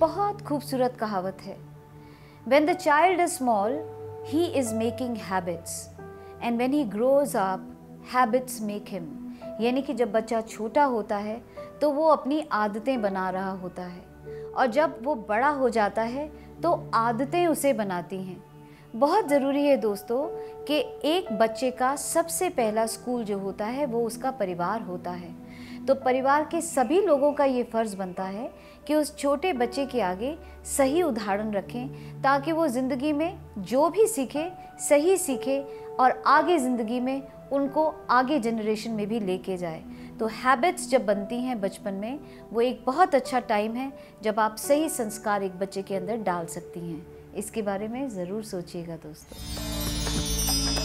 बहुत खूबसूरत कहावत है, When the child is small, he is making habits and when he grows up, habits make him। यानी कि जब बच्चा छोटा होता है तो वो अपनी आदतें बना रहा होता है और जब वो बड़ा हो जाता है तो आदतें उसे बनाती हैं। बहुत ज़रूरी है दोस्तों कि एक बच्चे का सबसे पहला स्कूल जो होता है वो उसका परिवार होता है। तो परिवार के सभी लोगों का ये फ़र्ज़ बनता है कि उस छोटे बच्चे के आगे सही उदाहरण रखें ताकि वो ज़िंदगी में जो भी सीखे सही सीखे और आगे ज़िंदगी में उनको आगे जनरेशन में भी लेके जाए। तो हैबिट्स जब बनती हैं बचपन में, वो एक बहुत अच्छा टाइम है जब आप सही संस्कार एक बच्चे के अंदर डाल सकती हैं। इसके बारे में ज़रूर सोचिएगा दोस्तों।